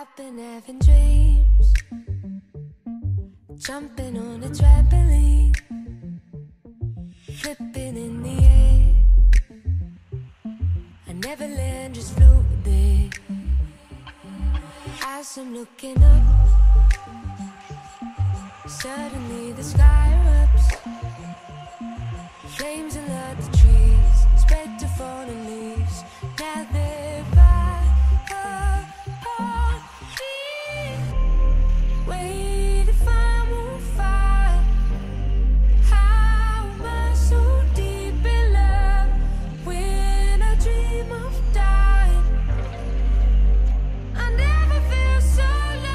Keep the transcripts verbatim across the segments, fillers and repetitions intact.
I've been having dreams, jumping on a trampoline, flipping in the air. I never land, just floating. As I'm looking up, suddenly the sky erupts. Flames alert the trees, spread to fallen leaves. Now they're by upon me. Wait if I'm on fire. How am I so deep in love when I dream of dying? I never feel so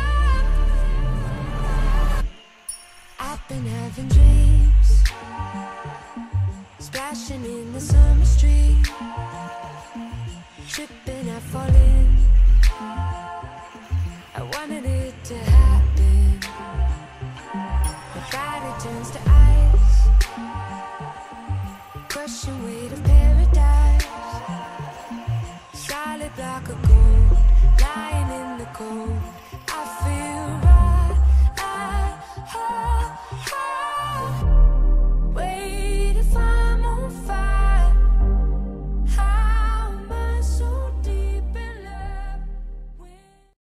loved. I've been having dreams, splashing in the summer street, tripping, I fall in. I wanted it to happen. My body turns to ice, crushing weight of paradise. Solid block of gold, lying in the cold.